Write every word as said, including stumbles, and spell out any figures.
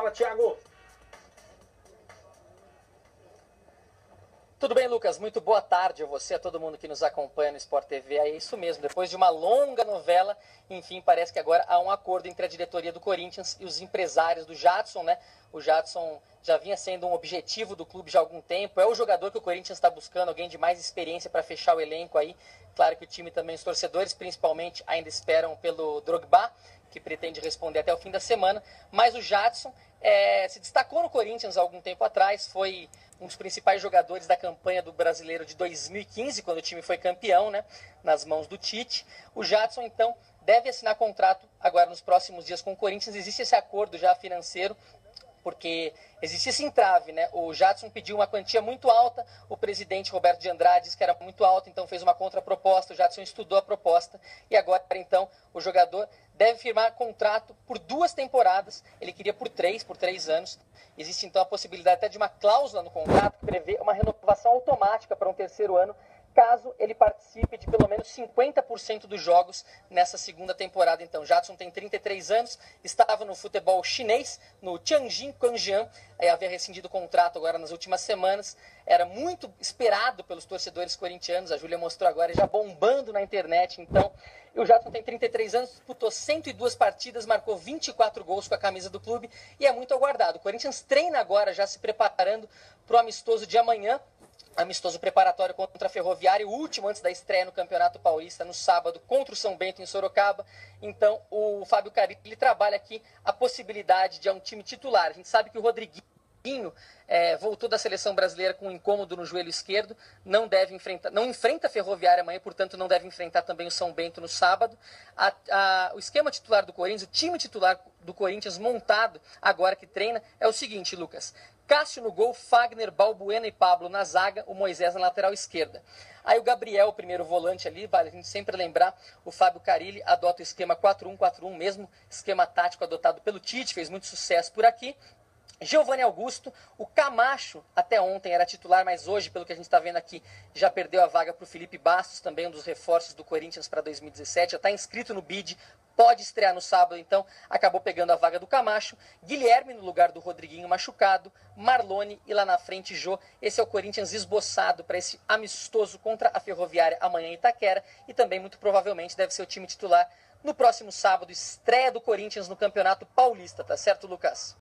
Fala, Thiago. Tudo bem, Lucas? Muito boa tarde a você, a todo mundo que nos acompanha no Sport T V. É isso mesmo, depois de uma longa novela, enfim, parece que agora há um acordo entre a diretoria do Corinthians e os empresários do Jadson, né? O Jadson já vinha sendo um objetivo do clube já há algum tempo, é o jogador que o Corinthians está buscando, alguém de mais experiência para fechar o elenco aí. Claro que o time também, os torcedores principalmente, ainda esperam pelo Drogba, que pretende responder até o fim da semana, mas o Jadson é, se destacou no Corinthians há algum tempo atrás, foi um dos principais jogadores da campanha do Brasileiro de dois mil e quinze, quando o time foi campeão, né, nas mãos do Tite. O Jadson, então, deve assinar contrato agora nos próximos dias com o Corinthians. Existe esse acordo já financeiro, porque existe esse entrave, né? O Jadson pediu uma quantia muito alta, o presidente Roberto de Andrade disse que era muito alta, então fez uma contraproposta, o Jadson estudou a proposta e agora, então, o jogador deve firmar contrato por duas temporadas, ele queria por três, por três anos. Existe, então, a possibilidade até de uma cláusula no contrato que prevê uma renovação automática para um terceiro ano, caso ele participe de pelo menos cinquenta por cento dos jogos nessa segunda temporada. Então, Jadson tem trinta e três anos, estava no futebol chinês, no Tianjin Quanjian, havia rescindido o contrato agora nas últimas semanas, era muito esperado pelos torcedores corintianos, a Júlia mostrou agora, já bombando na internet. Então, o Jadson tem trinta e três anos, disputou cento e duas partidas, marcou vinte e quatro gols com a camisa do clube e é muito aguardado. O Corinthians treina agora, já se preparando para o amistoso de amanhã, amistoso preparatório contra a Ferroviária, o último antes da estreia no Campeonato Paulista, no sábado, contra o São Bento, em Sorocaba. Então, o Fábio Carille trabalha aqui a possibilidade de um time titular. A gente sabe que o Rodriguinho é, voltou da seleção brasileira com um incômodo no joelho esquerdo, não deve enfrentar, não enfrenta a Ferroviária amanhã, portanto não deve enfrentar também o São Bento no sábado. A, a, o esquema titular do Corinthians, o time titular do Corinthians montado agora que treina, é o seguinte, Lucas: Cássio no gol, Fagner, Balbuena e Pablo na zaga, o Moisés na lateral esquerda. Aí o Gabriel, o primeiro volante ali, vale a gente sempre lembrar, o Fábio Carille adota o esquema quatro um quatro um, mesmo esquema tático adotado pelo Tite, fez muito sucesso por aqui. Giovanni Augusto, o Camacho até ontem era titular, mas hoje, pelo que a gente está vendo aqui, já perdeu a vaga para o Felipe Bastos, também um dos reforços do Corinthians para dois mil e dezessete, já está inscrito no bid, pode estrear no sábado, então acabou pegando a vaga do Camacho. Guilherme no lugar do Rodriguinho machucado, Marlone e lá na frente Jô. Esse é o Corinthians esboçado para esse amistoso contra a Ferroviária amanhã em Itaquera e também muito provavelmente deve ser o time titular no próximo sábado, estreia do Corinthians no Campeonato Paulista, tá certo, Lucas?